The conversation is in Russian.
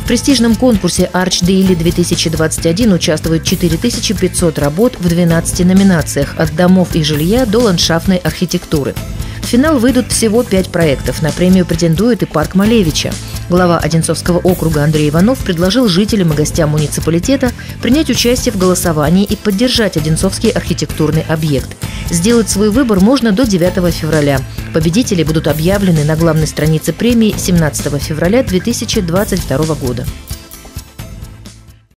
престижном конкурсе Arch Daily 2021 участвуют 4500 работ в 12 номинациях – от домов и жилья до ландшафтной архитектуры. В финал выйдут всего 5 проектов. На премию претендует и парк Малевича. Глава Одинцовского округа Андрей Иванов предложил жителям и гостям муниципалитета принять участие в голосовании и поддержать Одинцовский архитектурный объект. Сделать свой выбор можно до 9 февраля. Победители будут объявлены на главной странице премии 17 февраля 2022 года.